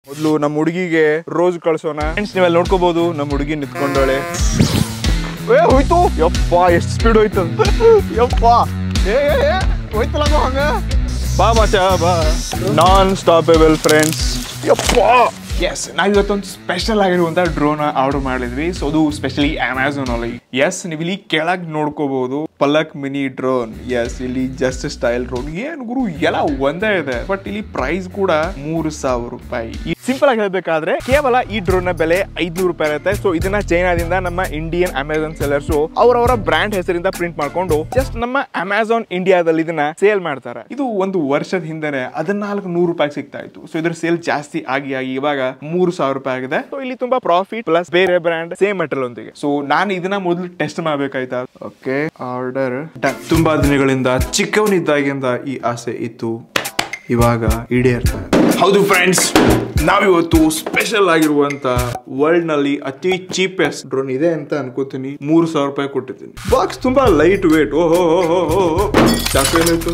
ಮೊದಲು ನಮ್ಮ ಹುಡುಗಿಗೆ ರೋಸ್ ಕಳ್ಸೋಣ. ಫ್ರೆಂಡ್ಸ್ ನೀವೆಲ್ಲ ನೋಡ್ಕೋಬಹುದು, ನಮ್ಮ ಹುಡುಗಿ ನಿಂತ್ಕೊಂಡಳೆ. ಹೋಯ್ತು ಯಪ್ಪ, ಎಷ್ಟು ಸ್ಪೀಡ್ ಹೋಯ್ತು ಯಪ್ಪ. ಹೋಯ್ತಲ್ಲ ಹಂಗ. ಬಾ ಮಚ ಬಾ. ನಾನ್ ಸ್ಟಾಪೇಬಲ್ ಫ್ರೆಂಡ್ಸ್. ಯಪ್ಪ ಎಸ್, ನಾವು ಇವತ್ತೊಂದು ಸ್ಪೆಷಲ್ ಆಗಿರುವಂತ ಡ್ರೋನ್ ಆರ್ಡರ್ ಮಾಡಿದ್ವಿ. ಸೊ ಅದು ಸ್ಪೆಷಲಿ ಅಮೆಝಾನ್ ಅಲ್ಲಿ. ಎಸ್, ನೀವು ಇಲ್ಲಿ ಕೆಳಗ್ ನೋಡ್ಕೋಬಹುದು ಪಲಕ್ ಮಿನಿ ಡ್ರೋನ್. ಎಸ್, ಇಲ್ಲಿ ಜಸ್ಟ್ ಸ್ಟೈಲ್ ಡ್ರೋನ್. ಏನ್ ಗುರು ಎಲ್ಲ ಒಂದೇ ಇದೆ, ಬಟ್ ಇಲ್ಲಿ ಪ್ರೈಸ್ ಕೂಡ 3000 ರೂಪಾಯಿ. ಸಿಂಪಲ್ ಆಗಿ ಹೇಳ್ಬೇಕಾದ್ರೆ ಕೇವಲ ಈ ಡ್ರೋನ್ ನ ಬೆಲೆ 500 ರೂಪಾಯಿ ಇರುತ್ತೆ. ಸೊ ಇದನ್ನ ಚೈನಾದಿಂದ ನಮ್ಮ ಇಂಡಿಯನ್ ಅಮೆಝಾನ್ ಸೆಲ್ಲರ್ಸ್ ಅವರವರ ಬ್ರಾಂಡ್ ಹೆಸರಿಂದ ಪ್ರಿಂಟ್ ಮಾಡ್ಕೊಂಡು ಜಸ್ಟ್ ನಮ್ಮ ಅಮೆಝಾನ್ ಇಂಡಿಯಾದಲ್ಲಿ ಇದನ್ನ ಸೇಲ್ ಮಾಡ್ತಾರೆ. ಇದು ಒಂದು ವರ್ಷದ ಹಿಂದೆನೆ 1400 ರೂಪಾಯಿ ಸಿಗ್ತಾ ಇತ್ತು. ಸೊ ಇದ್ರ ಸೇಲ್ ಜಾಸ್ತಿ ಆಗಿ ಇವಾಗ 3000 ರೂಪಾಯಿ ಆಗಿದೆ. ಸೊ ಇಲ್ಲಿ ತುಂಬಾ ಪ್ರಾಫಿಟ್ ಪ್ಲಸ್ ಬೇರೆ ಬ್ರಾಂಡ್ ಸೇಮ್ ಮೆಟೀರಿಯಲ್ ಒಂದಿಗೆ. ಸೊ ನಾನು ಇದನ್ನ ಮೊದಲು ಟೆಸ್ಟ್ ಮಾಡ್ಬೇಕಾಯ್ತಾ. Okay, order done. ತುಂಬಾ ದಿನಗಳಿಂದ ಚಿಕ್ಕವನಿದ್ದಾಗಿಂದ ಈ ಆಸೆ ಇತ್ತು, ಇವಾಗ ಈಡೇರ್ತಾ ಇದೆ. ಹೌದು ಫ್ರೆಂಡ್ಸ್, ನಾವಿವತ್ತು ಸ್ಪೆಷಲ್ ಆಗಿರುವಂತ ವರ್ಲ್ಡ್ ನಲ್ಲಿ ಅತಿ ಚೀಪೆಸ್ಟ್ ಡ್ರೋನ್ ಇದೆ ಅಂತ ಅನ್ಕೋತೀನಿ. 3000 ರೂಪಾಯಿ ಕೊಟ್ಟಿದ್ದೀನಿ. ಬಾಕ್ಸ್ ತುಂಬಾ ಲೈಟ್ ವೇಟ್. ಓಹೋ ಜಾಸ್ತಿ ಏನಾಯ್ತು.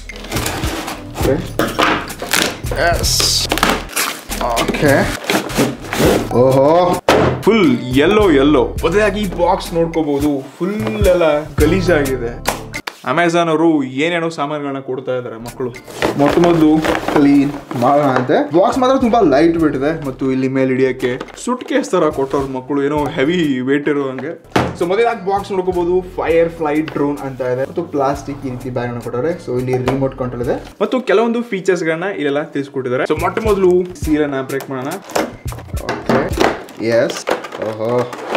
ಓಕೆ, ಓಹೋ ಫುಲ್ ಯೆಲ್ಲೋ. ಬದಲಾಗಿ ಬಾಕ್ಸ್ ನೋಡ್ಕೋಬಹುದು, ಫುಲ್ ಎಲ್ಲ ಗಲೀಜಾಗಿದೆ. ಅಮೆಝಾನ್ ಅವರು ಏನೇನೋ ಸಾಮಾನುಗಳನ್ನ ಕೊಡ್ತಾ ಇದಾರೆ ಮಕ್ಕಳು. ಮೊದಲು ಕ್ಲೀನ್ ಮಾಡೋಣ ಅಂತೆ. ಬಾಕ್ಸ್ ಮಾತ್ರ ತುಂಬಾ ಲೈಟ್ ವೇಟ್ ಇದೆ, ಮತ್ತು ಇಲ್ಲಿ ಮೇಲೆ ಹಿಡಿಯಕ್ಕೆ ಸುಟ್ ಕೇಸ್ ತರ ಕೊಟ್ಟವ್ರು ಮಕ್ಕಳು, ಏನೋ ಹೆವಿ ವೇಟ್ ಇರೋ ಹಂಗೆ. ಸೊ ಮೊದಲಾಗಿ ಬಾಕ್ಸ್ ನೋಡ್ಕೋಬಹುದು, ಫೈರ್ ಫ್ಲೈಟ್ ಡ್ರೋನ್ ಅಂತ ಇದೆ, ಮತ್ತು ಪ್ಲಾಸ್ಟಿಕ್ ಈ ರೀತಿ ಬ್ಯಾಗ್ ಕೊಟ್ಟವ್ರೆ. ಸೊ ಇಲ್ಲಿ ರಿಮೋಟ್ ಕಂಟ್ರೋಲ್ ಇದೆ, ಮತ್ತು ಕೆಲವೊಂದು ಫೀಚರ್ಸ್ ಗಳನ್ನ ಇಲ್ಲೆಲ್ಲ ತಿಳಿಸ್ಕೊಟ್ಟಿದ್ದಾರೆ. ಸೊ ಮೊದಲು ಸೀಲನ್ನ ಬ್ರೇಕ್ ಮಾಡೋಣ. ಓಕೆ, ಎಸ್, ಓಹೋ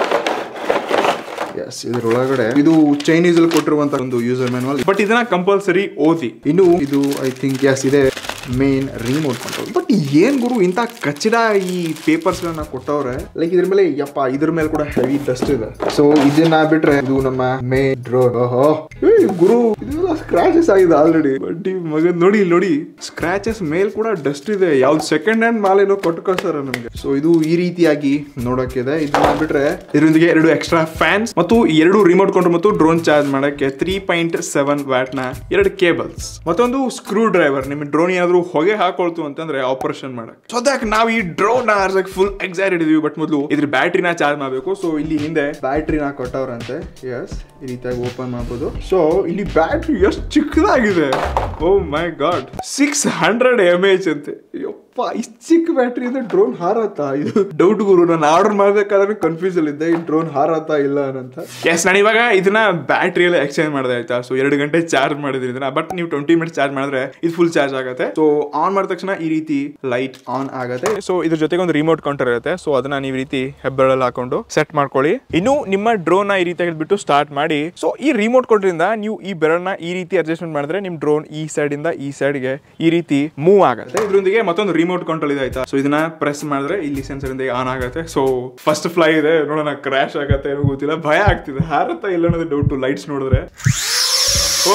ಎಸ್. ಇದ್ರೊಳಗಡೆ ಇದು ಚೈನೀಸ್ ಅಲ್ಲಿ ಕೊಟ್ಟಿರುವಂತ ಒಂದು ಯೂಸರ್ ಮ್ಯಾನುವಲ್, ಬಟ್ ಇದನ್ನ ಕಂಪಲ್ಸರಿ ಓದಿ. ಇನ್ನು ಇದು ಐ ಥಿಂಕ್ ಎಸ್ ಇದೆ ಮೇನ್ ರಿಮೋಟ್ ಕಂಟ್ರೋಲ್. ಬಟ್ ಏನ್ ಗುರು ಇಂತ ಕಚ್ಚಡ ಈ ಪೇಪರ್ಸ್ ಗಳನ್ನ ಕೊಟ್ಟವ್ರೆ. ಲೈಕ್ ಇದ್ರ ಮೇಲೆ ಯಪ್ಪ, ಇದ್ರ ಮೇಲೆ ಕೂಡ ಹೆವಿ ಡಸ್ಟ್ ಇದೆ. ಸೊ ಇದನ್ನ ಬಿಟ್ರೆ ಇದು ನಮ್ಮ ಮೇನ್ ಡ್ರೋನ್. ಓಹೋ ಗುರು, ಇದೆಲ್ಲ ಸ್ಕ್ರಾಚಸ್ ಆಗಿದೆ ಆಲ್ರೆಡಿ. ಬಟ್ ಈ ಮಗ ನೋಡಿ ಸ್ಕ್ರಾಚಸ್ ಮೇಲ್ ಕೂಡ ಡಸ್ಟ್ ಇದೆ. ಯಾವ್ದು ಸೆಕೆಂಡ್ ಹ್ಯಾಂಡ್ ಮಾಲೇನೋ ಕೊಟ್ಟು ಕಳ್ಸಾರ ನಮ್ಗೆ. ಸೊ ಇದು ಈ ರೀತಿಯಾಗಿ ನೋಡಕ್ಕಿದೆ. ಇದನ್ನ ಬಿಟ್ರೆ ಇದರೊಂದಿಗೆ 2 ಎಕ್ಸ್ಟ್ರಾ ಫ್ಯಾನ್ಸ್ ಮತ್ತು 2 ರಿಮೋಟ್ ಕಂಟ್ರೋಲ್ ಮತ್ತು ಡ್ರೋನ್ ಚಾರ್ಜ್ ಮಾಡಕ್ಕೆ 3.7 ವ್ಯಾಟ್ ನ 2 ಕೇಬಲ್ಸ್, ಮತ್ತೊಂದು ಸ್ಕ್ರೂ ಡ್ರೈವರ್. ನಿಮ್ಮ ಡ್ರೋನ್ ಏನಾದ್ರು ಹೊಗೆ ಹಾಕೊಳ್ತು ಅಂತಂದ್ರೆ ಆಪರೇಷನ್ ಮಾಡಕ್. ಸೊ ಅದಕ್ಕೆ ನಾವು ಈ ಡ್ರೋನ್ ಫುಲ್ ಎಕ್ಸೈಟೆಡ್ ಇದೀವಿ. ಬಟ್ ಮೊದಲು ಇದ್ರ ಬ್ಯಾಟ್ರಿನ ಚಾರ್ಜ್ ಮಾಡಬೇಕು. ಸೊ ಇಲ್ಲಿ ಹಿಂದೆ ಬ್ಯಾಟ್ರಿನ ಕೊಟ್ಟವ್ರಂತೆ. ಎಸ್, ಈ ರೀತಿಯಾಗಿ ಓಪನ್ ಮಾಡಬಹುದು. ಸೊ ಇಲ್ಲಿ ಬ್ಯಾಟ್ರಿ ಎಷ್ಟು ಚಿಕ್ಕದಾಗಿದೆ. ಓ ಮೈ ಗಾಡ್, 600 mAh ಅಂತೆ. ಇಷ್ಟು ಚಿಕ್ಕ ಬ್ಯಾಟ್ರಿ ಇಂದ ಡ್ರೋನ್ ಹಾರತ್ತಾ? ಇದು ಡೌಟ್ ಗುರು. ನಾನು ಆರ್ಡರ್ ಮಾಡ್ಬೇಕಾದ್ರೆ ಕನ್ಫ್ಯೂಸ್ ಅಲ್ಲಿ ಇದ್ದೆ, ಈ ಡ್ರೋನ್ ಹಾರತ್ತಾ ಇಲ್ಲ ಅಂತ. ಎಸ್, ನಾನು ಇವಾಗ ಇದನ್ನ ಬ್ಯಾಟ್ರಿ ಎಲ್ಲ ಎಕ್ಸ್ಚೇಂಜ್ ಮಾಡಿದೆ ಆಯ್ತಾ. ಸೊ 2 ಗಂಟೆ ಚಾರ್ಜ್ ಮಾಡಿದ್ರಿ ಇದನ್ನ. ಬಟ್ ನೀವು 20 ಮಿನಿಟ್ಸ್ ಚಾರ್ಜ್ ಮಾಡಿದ್ರೆ ಇದು ಫುಲ್ ಚಾರ್ಜ್ ಆಗುತ್ತೆ. ಸೊ ಆನ್ ಮಾಡಿದ ತಕ್ಷಣ ಈ ರೀತಿ ಲೈಟ್ ಆನ್ ಆಗುತ್ತೆ. ಸೊ ಇದ್ರ ಜೊತೆಗೆ ಒಂದು ರಿಮೋಟ್ ಕಂಟ್ರೋಲ್ ಇರುತ್ತೆ. ಸೊ ಅದನ್ನ ನೀವು ಈ ರೀತಿ ಹೆಬ್ಬೆರಳಲ್ಲಿ ಹಾಕೊಂಡು ಸೆಟ್ ಮಾಡ್ಕೊಳ್ಳಿ. ಇನ್ನು ನಿಮ್ಮ ಡ್ರೋನ್ ನ ಈ ರೀತಿ ಬಿಟ್ಟು ಸ್ಟಾರ್ಟ್ ಮಾಡಿ. ಸೊ ಈ ರಿಮೋಟ್ ಕೊಟ್ರಿಂದ ನೀವು ಈ ಬೆರಳನ್ನ ಈ ರೀತಿ ಅಡ್ಜಸ್ಟ್ಮೆಂಟ್ ಮಾಡಿದ್ರೆ ನಿಮ್ ಡ್ರೋನ್ ಈ ಸೈಡ್ ಇಂದ ಈ ಸೈಡ್ ಗೆ ಈ ರೀತಿ ಮೂವ್ ಆಗುತ್ತೆ. ಇದ್ರೊಂದಿಗೆ ಮತ್ತೊಂದು ರಿಮೋಟ್ ಕಂಟ್ರೋಲ್ ಇದೆ ಆಯ್ತಾ. ಸೊ ಇದನ್ನ ಪ್ರೆಸ್ ಮಾಡಿದ್ರೆ ಇಲ್ಲಿ ಸೆನ್ಸರ್ ಇಂದ ಆನ್ ಆಗುತ್ತೆ. ಸೊ ಫಸ್ಟ್ ಫ್ಲೈ ಇದೆ, ನೋಡೋಣ ಕ್ರಾಶ್ ಆಗತ್ತೆ ಏನೋ ಗೊತ್ತಿಲ್ಲ. ಭಯ ಆಗ್ತಿದೆ, ಹಾರತ್ತಾ ಇಲ್ಲ ಅನ್ನೋದು ಡೌಟ್ ಲೈಟ್ಸ್ ನೋಡಿದ್ರೆ. ಓ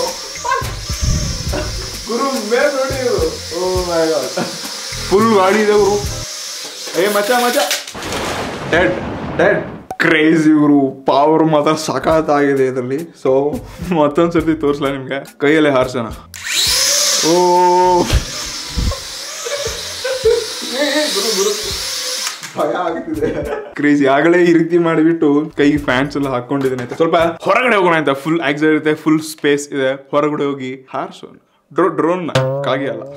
ಗುರು ಮೇಲೆ ನೋಡಿ, ಓ ಮೈ ಗಾಡ್, ಫುಲ್ ಗಾಡಿ ಇದೆ ಗುರು. ಮಚ ಡೆಡ್ ಕ್ರೇಜಿ ಗುರು. ಪವರ್ ಮಾತ್ರ ಸಖತ್ತಾಗಿದೆ ಇದರಲ್ಲಿ. ಸೊ ಮತ್ತೊಂದ್ಸರ್ತಿ ತೋರಿಸ್ಲಾ ನಿಮ್ಗೆ, ಕೈಯಲ್ಲೇ ಹಾರ್ಸೋಣ. ಓ ಭಯ ಆಗ್ತಿದೆ, ಕ್ರೇಜಿ. ಆಗಲೇ ಈ ರೀತಿ ಮಾಡಿಬಿಟ್ಟು ಕೈ ಫ್ಯಾನ್ಸ್ ಎಲ್ಲ ಹಾಕೊಂಡಿದ್ದೇನೆ. ಸ್ವಲ್ಪ ಹೊರಗಡೆ ಹೋಗೋಣ ಅಂತ. ಫುಲ್ ಎಕ್ಸೈಟ್ ಇರುತ್ತೆ, ಫುಲ್ ಸ್ಪೇಸ್ ಇದೆ. ಹೊರಗಡೆ ಹೋಗಿ ಹಾರ್ಸೋಣ ಡ್ರೋನ್ ನ, ಕಾಗಿ ಅಲ್ಲ.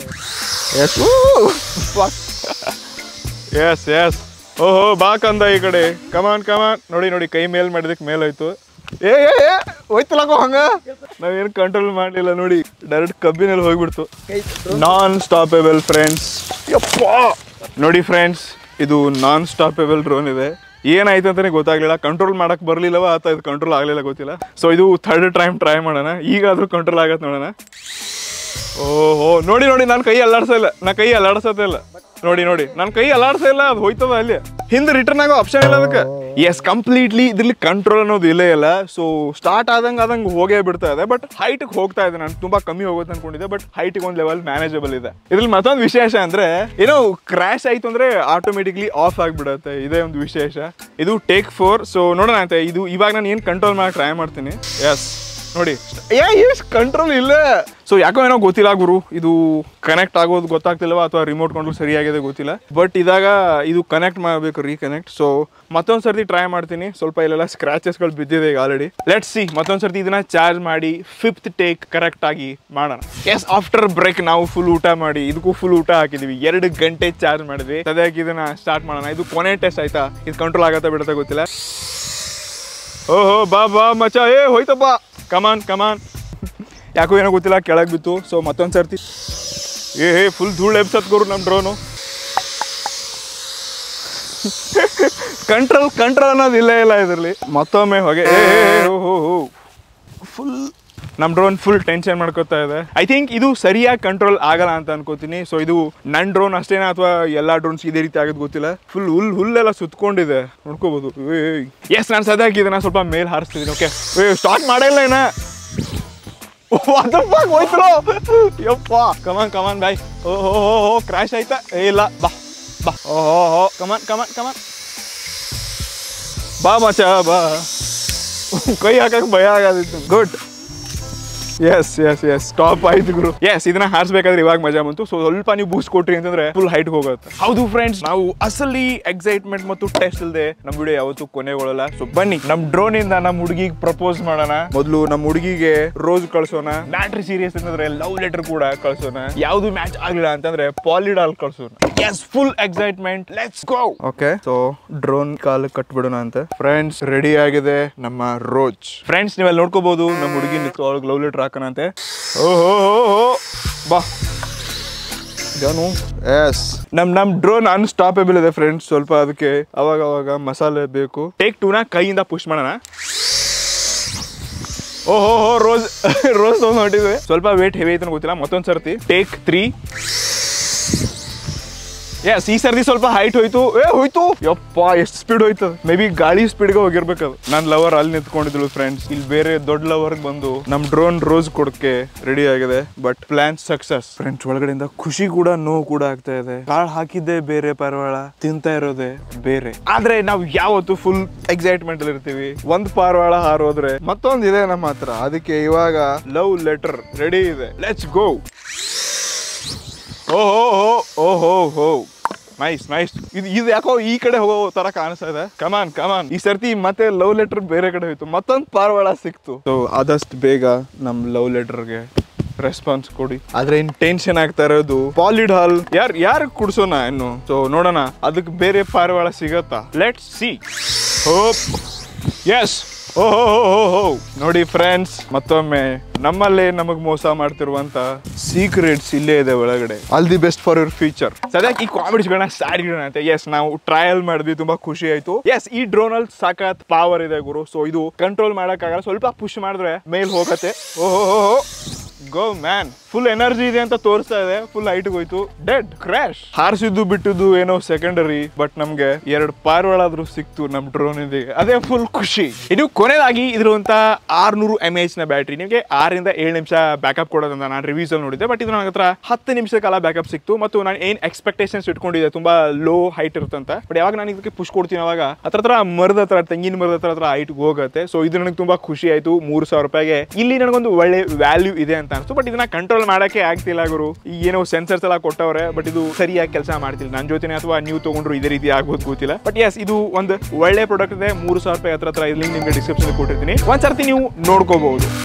ಎಸ್ ಓಹೋ ಬಾ ಕಂದ ಈ ಕಡೆ. ಕಮಾನ್ ನೋಡಿ ಕೈ ಮೇಲ್ ಮಾಡಿದಕ್ಕೆ ಮೇಲಾಯ್ತು. ಹೋಯ್ತಲಾಗೋ ಹಂಗ. ನಾವೇನು ಕಂಟ್ರೋಲ್ ಮಾಡಲಿಲ್ಲ ನೋಡಿ, ಡೈರೆಕ್ಟ್ ಕಬ್ಬಿನಲ್ಲಿ ಹೋಗ್ಬಿಡ್ತು. Non stoppable friends. ಯಪ್ಪ ನೋಡಿ ಫ್ರೆಂಡ್ಸ್, ಇದು ನಾನ್ ಸ್ಟಾಪೇಬಲ್ ಡ್ರೋನ್ ಇದೆ. ಏನಾಯ್ತು ಅಂತಾನೆ ಗೊತ್ತಾಗ್ಲಿಲ್ಲ. ಕಂಟ್ರೋಲ್ ಮಾಡಕ್ ಬರ್ಲಿಲ್ಲವ ಅಥವಾ ಇದು ಕಂಟ್ರೋಲ್ ಆಗ್ಲಿಲ್ಲ ಗೊತ್ತಿಲ್ಲ. ಸೊ ಇದು 3rd ಟೈಮ್ ಟ್ರೈ ಮಾಡೋಣ. ಈಗಾದ್ರೂ ಕಂಟ್ರೋಲ್ ಆಗತ್ತೆ ನೋಡೋಣ. ಓಹೋ ನೋಡಿ ನಾನು ಕೈ ಅಲ್ಲಾಡ್ಸೇ ಇಲ್ಲ. ನೋಡಿ ನಾನು ಕೈ ಅಲ್ಲಾಡ್ಸೇ ಇಲ್ಲ. ಅದು ಹೋಯ್ತದ ಅಲ್ಲಿ ಹಿಂದೆ ರಿಟರ್ನ್ ಆಗೋ ಆಪ್ಷನ್ ಇಲ್ಲ ಅದಕ್ಕೆ. ಎಸ್, ಕಂಪ್ಲೀಟ್ಲಿ ಇದ್ರಲ್ಲಿ ಕಂಟ್ರೋಲ್ ಅನ್ನೋದು ಇಲ್ಲೇ ಇಲ್ಲ. ಸೊ ಸ್ಟಾರ್ಟ್ ಆದಂಗೆ ಹೋಗೇ ಬಿಡ್ತಾ ಇದೆ. ಬಟ್ ಹೈಟ್ ಹೋಗ್ತಾ ಇದೆ. ನಾನು ತುಂಬಾ ಕಮ್ಮಿ ಹೋಗುತ್ತೆ ಅನ್ಕೊಂಡಿದ್ದೆ, ಬಟ್ ಹೈಟ್ ಒಂದು ಲೆವೆಲ್ ಮ್ಯಾನೇಜಬಲ್ ಇದೆ. ಇದ್ರಲ್ಲಿ ಮತ್ತೊಂದು ವಿಶೇಷ ಅಂದ್ರೆ ಏನೋ ಕ್ರಾಶ್ ಆಯ್ತು ಅಂದ್ರೆ ಆಟೋಮೆಟಿಕ್ಲಿ ಆಫ್ ಆಗಿಬಿಡುತ್ತೆ. ಇದೇ ಒಂದು ವಿಶೇಷ. ಇದು ಟೇಕ್ 4. ಸೊ ನೋಡೋಣ ಅಂತ. ಇದು ಇವಾಗ ನಾನು ಏನು ಕಂಟ್ರೋಲ್ ಮಾಡಕ್ಕೆ ಟ್ರೈ ಮಾಡ್ತೀನಿ. ಎಸ್ ನೋಡಿ ಕಂಟ್ರೋಲ್ ಇಲ್ಲ. ಸೊ ಯಾಕೋ ಏನೋ ಗೊತ್ತಿಲ್ಲ ಗುರು, ಇದು ಕನೆಕ್ಟ್ ಆಗೋದು ಗೊತ್ತಾಗ್ತಿಲ್ವಾ ಅಥವಾ ರಿಮೋಟ್ ಕಂಟ್ರೋಲ್ ಸರಿಯಾಗಿದೆ ಗೊತ್ತಿಲ್ಲ. ಬಟ್ ಇದಾಗ ಇದು ಕನೆಕ್ಟ್ ಮಾಡಬೇಕು, ರೀಕನೆಕ್ಟ್. ಸೊ ಮತ್ತೊಂದು ಸರ್ತಿ ಟ್ರೈ ಮಾಡ್ತೀನಿ. ಸ್ವಲ್ಪ ಇಲ್ಲೆಲ್ಲ ಸ್ಕ್ರಾಚಸ್ಗಳು ಬಿದ್ದಿದೆ ಈಗ ಆಲ್ರೆಡಿ. ಲೆಟ್ಸ್ ಸಿ ಮತ್ತೊಂದು ಸರ್ತಿ ಇದನ್ನ ಚಾರ್ಜ್ ಮಾಡಿ 5th ಟೇಕ್ ಕರೆಕ್ಟ್ ಆಗಿ ಮಾಡೋಣ. ಎಸ್, ಆಫ್ಟರ್ ಬ್ರೇಕ್ ನಾವು ಫುಲ್ ಊಟ ಮಾಡಿ ಇದಕ್ಕೂ ಫುಲ್ ಊಟ ಹಾಕಿದ್ವಿ, 2 ಗಂಟೆ ಚಾರ್ಜ್ ಮಾಡಿದ್ವಿ. ಸದ್ಯಕ್ಕೆ ಇದನ್ನ ಸ್ಟಾರ್ಟ್ ಮಾಡೋಣ. ಇದು ಕೊನೆ ಟೆಸ್ಟ್ ಆಯ್ತಾ, ಇದು ಕಂಟ್ರೋಲ್ ಆಗತ್ತಾ ಬಿಡುತ್ತಾ ಗೊತ್ತಿಲ್ಲ. ಓಹೋ ಬಾ ಬಾ ಮಚ, ಹೋಯ್ತಪ್ಪ, ಕಮಾನ್ ಕಮಾನ್. ಯಾಕೋ ಏನೋ ಗೊತ್ತಿಲ್ಲ, ಕೆಳಗೆ ಬಿತ್ತು. ಸೊ ಮತ್ತೊಂದು ಸರ್ತಿ ಫುಲ್ ಧೂಳು ಎಬ್ಸತ್ ಗುರು ನಮ್ಮ ಡ್ರೋನು. ಕಂಟ್ರೋಲ್ ಅನ್ನೋದು ಇಲ್ಲ ಇದರಲ್ಲಿ. ಮತ್ತೊಮ್ಮೆ ಹೊಗೆ, ಫುಲ್ ನಮ್ಮ ಡ್ರೋನ್ ಫುಲ್ ಟೆನ್ಷನ್ ಮಾಡ್ಕೋತಾ ಇದೆ. ಐ ಥಿಂಕ್ ಇದು ಸರಿಯಾಗಿ ಕಂಟ್ರೋಲ್ ಆಗಲ್ಲ ಅಂತ ಅನ್ಕೋತೀನಿ. ಸೊ ಇದು ನನ್ನ ಡ್ರೋನ್ ಅಷ್ಟೇನಾ ಅಥವಾ ಎಲ್ಲ ಡ್ರೋನ್ಸ್ ಇದೇ ರೀತಿ ಆಗೋದು ಗೊತ್ತಿಲ್ಲ. ಫುಲ್ ಹುಲ್ಲೆಲ್ಲ ಸುತ್ಕೊಂಡಿದೆ, ನೋಡ್ಕೋಬಹುದು. ಎಸ್, ನಾನು ಸದ್ಯಕ್ಕೆ ಇದನ್ನ ಸ್ವಲ್ಪ ಮೇಲ್ ಹಾರಿಸ್ತಿದ್ದೀನಿ. ಓಕೆ, ಸ್ಟಾರ್ಟ್ ಮಾಡಿಲ್ಲ ಏನ, ಹೋಯ್ತು ಯಪ್ಪ. ಕಮಾನ್ ಬಾಯ್. ಓಹೋ ಕ್ರಾಶ್ ಆಯ್ತಾ? ಇಲ್ಲ, ಬಾ ಬಾ. ಓಹೋ ಕಮಾನ್ ಬಾ ಮಚ ಬಾ. ಕೈ ಹಾಕಕ್ಕೆ ಭಯ ಆಗೋದಿತ್ತು. ಗುಡ್. ಎಸ್ ಸ್ಟಾಪ್ ಆಯ್ತು ಗುರು. ಎಸ್, ಇದನ್ನ ಹಾರಿಸ್ಬೇಕಾದ್ರೆ ಇವಾಗ ಮಜಾ ಬಂತು. ಸೊ ಸ್ವಲ್ಪ ನೀವು ಬೂಸ್ಟ್ ಕೊಟ್ರಿ ಅಂತಂದ್ರೆ ಫುಲ್ ಹೈಟ್ ಹೋಗುತ್ತೆ. ಹೌದು ಫ್ರೆಂಡ್ಸ್, ನಾವು ಅಸಲಿ ಎಕ್ಸೈಟ್ಮೆಂಟ್ ಮತ್ತು ಟೆಸ್ಟ್ ಇಲ್ಲದೆ ನಮ್ ವಿಡಿಯೋ ಯಾವತ್ತೂ ಕೊನೆಗೊಳ್ಳಲ್ಲ. ಸೊ ಬನ್ನಿ ನಮ್ ಡ್ರೋನ್ ಇಂದ ನಮ್ ಹುಡುಗಿಗೆ ಪ್ರಪೋಸ್ ಮಾಡೋಣ. ಮೊದಲು ನಮ್ ಹುಡುಗಿಗೆ ರೋಸ್ ಕಳ್ಸೋಣ. ಬ್ಯಾಟ್ರಿ ಸೀರಿಯಸ್ ಅಂತಂದ್ರೆ ಲವ್ ಲೆಟರ್ ಕೂಡ ಕಳ್ಸೋಣ. ಯಾವ್ದು ಮ್ಯಾಚ್ ಆಗ್ಲಿಲ್ಲ ಅಂತಂದ್ರೆ ಪಾಲಿಡಾಲ್ ಕಳ್ಸೋಣ. Yes, full excitement, let's go. Okay, so drone call ಕಟ್ಬಿಡೋಣ ಅಂತ. ಫ್ರೆಂಡ್ಸ್, ರೆಡಿ ಆಗಿದೆ ನಮ್ಮ ರೋಜ್. ಫ್ರೆಂಡ್ಸ್, ನೀವೆಲ್ಲ ನೋಡ್ಕೋಬಹುದು ನಮ್ಮ ಹುಡುಗಿ ನಿಂತ್ಕೊಳ್ಳೋಕೆ ಲವ್ ಲೆಟರ್ ಹಾಕೋಣಂತೆ. ಓಹೋ ಬಾ ಜಾನು. ಎಸ್, ನಮ್ ಡ್ರೋನ್ ಅನ್ಸ್ಟಾಪೇಬಲ್ ಇದೆ ಫ್ರೆಂಡ್ಸ್. ಸ್ವಲ್ಪ ಅದಕ್ಕೆ ಅವಾಗ ಮಸಾಲೆ ಬೇಕು. ಟೇಕ್ 2 ನ ಕೈಯಿಂದ ಪುಷ್ ಮಾಡೋಣ. ಓಹೋ ರೋಸ್ ನೋಡಿದ್ವಿ. ಸ್ವಲ್ಪ ವೇಟ್ ಹೆವಿ ಐತೆ ಗೊತ್ತಿಲ್ಲ. ಮತ್ತೊಂದ್ ಸರ್ತಿ ಟೇಕ್ 3. ಎಸ್, ಈ ಸರ್ತಿ ಸ್ವಲ್ಪ ಹೈಟ್ ಹೋಯ್ತು. ಯಪ್ಪ, ಎಷ್ಟು ಸ್ಪೀಡ್ ಹೋಯ್ತದ. ಮೇ ಬಿ ಗಾಳಿ ಸ್ಪೀಡ್ಗೆ ಹೋಗಿರ್ಬೇಕದು. ನನ್ ಲವರ್ ಅಲ್ಲಿ ನಿಂತ್ಕೊಂಡಿದ್ಳು ಫ್ರೆಂಡ್ಸ್. ಇಲ್ಲಿ ಬೇರೆ ದೊಡ್ಡ ಲವರ್ ಬಂದು ನಮ್ ಡ್ರೋನ್ ರೋಸ್ ಕೊಡಕ್ಕೆ ರೆಡಿ ಆಗಿದೆ. But plan success friends. ಒಳಗಡೆಯಿಂದ ಖುಷಿ ಕೂಡ ನೋವು ಕೂಡ ಆಗ್ತಾ ಇದೆ. ಕಾಳು ಹಾಕಿದ್ದೆ ಬೇರೆ, ಪಾರಿವಾಳ ತಿಂತಾ ಇರೋದೆ ಬೇರೆ. ಆದ್ರೆ ನಾವು ಯಾವತ್ತು ಫುಲ್ ಎಕ್ಸೈಟ್ಮೆಂಟ್ ಅಲ್ಲಿ ಇರ್ತೀವಿ. ಒಂದ್ ಪಾರಿವಾಳ ಹಾರೋದ್ರೆ ಮತ್ತೊಂದಿದೆ ನಮ್ಮ ಹತ್ರ. ಅದಕ್ಕೆ ಇವಾಗ ಲವ್ ಲೆಟರ್ ರೆಡಿ ಇದೆ. Let's go. ಓಹೋ ನೈಸ್. ಇದು ಯಾಕೋ ಈ ಕಡೆ ಹೋಗೋ ತರ ಕಾಣಿಸ್ತಾ ಇದೆ. ಕಮಾನ್. ಈ ಸರ್ತಿ ಮತ್ತೆ ಲವ್ ಲೆಟರ್ ಬೇರೆ ಕಡೆ ಹೋಯ್ತು. ಮತ್ತೊಂದು ಪಾರಿವಾಳ ಸಿಕ್ತು. ಸೊ ಆದಷ್ಟು ಬೇಗ ನಮ್ ಲವ್ ಲೆಟರ್ಗೆ ರೆಸ್ಪಾನ್ಸ್ ಕೊಡಿ. ಆದ್ರೆ ಇನ್ ಟೆನ್ಷನ್ ಆಗ್ತಾ ಇರೋದು ಪಾಲಿಡಾಲ್ ಯಾರು ಕುಡ್ಸೋಣ ಇನ್ನು. ಸೊ ನೋಡೋಣ ಅದಕ್ಕೆ ಬೇರೆ ಪಾರಿವಾಳ ಸಿಗತ್ತಾ. Let's see. ಹೋಪ್. ಎಸ್. ಓಹೋ ನೋಡಿ ಫ್ರೆಂಡ್ಸ್, ಮತ್ತೊಮ್ಮೆ ನಮ್ಮಲ್ಲೇ ನಮಗ್ ಮೋಸ ಮಾಡ್ತಿರುವಂತ ಸೀಕ್ರೆಟ್ಸ್ ಇಲ್ಲೇ ಇದೆ ಒಳಗಡೆ. All the best for your future. ಸದ್ಯಕ್ಕೆ ಈ ಕಾಮಿಡಿಸ್ಗಳನ್ನ ಸ್ಟಾರ್ಟ್ ಇಡೋಣ ಅಂತ. ಎಸ್, ನಾವು ಟ್ರಯಲ್ ಮಾಡಿದ್ವಿ, ತುಂಬಾ ಖುಷಿ ಆಯ್ತು. ಎಸ್, ಈ ಡ್ರೋನ್ ಅಲ್ಲಿ ಸಖತ್ ಪವರ್ ಇದೆ ಗುರು. ಸೊ ಇದು ಕಂಟ್ರೋಲ್ ಮಾಡಕ್ಕಾಗಲ್ಲ. ಸ್ವಲ್ಪ ಪುಷ್ ಮಾಡಿದ್ರೆ ಮೇಲ್ ಹೋಗತ್ತೆ. ಓಹೋ ಗೋ ಮ್ಯಾನ್. ಫುಲ್ ಎನರ್ಜಿ ಇದೆ ಅಂತ ತೋರಿಸ್ತಾ ಇದೆ. ಫುಲ್ ಹೈಟ್ ಹೋಯ್ತು. Dead crash. ಹಾರಿಸಿದ್ದು ಬಿಟ್ಟಿದ್ದು ಏನೋ ಸೆಕೆಂಡರಿ. ಬಟ್ ನಮ್ಗೆ 2 ಪಾರಿವಾಳಾದ್ರೂ ಸಿಕ್ತು ನಮ್ ಡ್ರೋನ್ ಇಂದಿಗೆ. ಅದೇ ಫುಲ್ ಖುಷಿ. ಇದು ಕೊನೆಯದಾಗಿ ಇದ್ರಂತ 600 mAh ನ ಬ್ಯಾಟ್ರಿ. ನಿಮಗೆ 6 ರಿಂದ 7 ನಿಮಿಷ ಬ್ಯಾಕಪ್ ಕೊಡೋದಂತ ನಾನು ರಿವ್ಯೂಸ್ ಅಲ್ಲಿ ನೋಡಿದ್ದೆ. ಬಟ್ ಇದು ನನ್ನ ಹತ್ರ 10 ನಿಮಿಷ ಕಾಲ ಬ್ಯಾಕಪ್ ಸಿಕ್ತು. ಮತ್ತು ನಾನು ಏನ್ ಎಕ್ಸ್ಪೆಕ್ಟೇಷನ್ಸ್ ಇಟ್ಕೊಂಡಿದ್ದೆ, ತುಂಬಾ ಲೋ ಹೈಟ್ ಇರುತ್ತಂತ. ಬಟ್ ಯಾವಾಗ ನಾನು ಇದಕ್ಕೆ ಪುಷ್ ಕೊಡ್ತೀನಿ ಅವಾಗ ಹತ್ರ ಮರದ ಹತ್ರ, ತೆಂಗಿನ ಮರದ ಹತ್ರ ಹೈಟ್ ಹೋಗುತ್ತೆ. ಸೊ ಇದು ನನಗೆ ತುಂಬಾ ಖುಷಿ ಆಯ್ತು. 3,000 ರೂಪಾಯಿಗೆ ಇಲ್ಲಿ ನನಗೊಂದು ಒಳ್ಳೆ ವ್ಯಾಲ್ಯೂ ಇದೆ ಅಂತ ಅನ್ಸ್ತು. ಬಟ್ ಇದನ್ನ ಕಂಟ್ರೋಲ್ ಮಾಡಕ್ಕೆ ಆಗ್ತಿಲ್ಲ ಗುರು. ಏನೋ ಸೆನ್ಸರ್ಸ್ ಎಲ್ಲ ಕೊಟ್ಟವ್ರೆ, ಬಟ್ ಇದು ಸರಿಯಾಗಿ ಕೆಲಸ ಮಾಡ್ತಿಲ್ಲ. ನನ್ನ ಜೊತೆ ಅಥವಾ ನೀವು ತಗೊಂಡ್ರು ಇದೇ ರೀತಿ ಆಗ್ಬೋದು ಗೊತ್ತಿಲ್ಲ. ಬಟ್ ಎಸ್, ಇದು ಒಂದು ಒಳ್ಳೆ ಪ್ರಾಡಕ್ಟ್ ಇದೆ. 3,000 ರೂಪಾಯಿ ಹತ್ರ ಲಿಂಕ್ ನಿಮ್ಗೆ ಡಿಸ್ಕ್ರಿಪ್ಷನ್ ಕೊಟ್ಟಿರ್ತೀನಿ. ಒಂದ್ಸರ್ತಿ ನೀವು ನೋಡ್ಕೋಬಹುದು.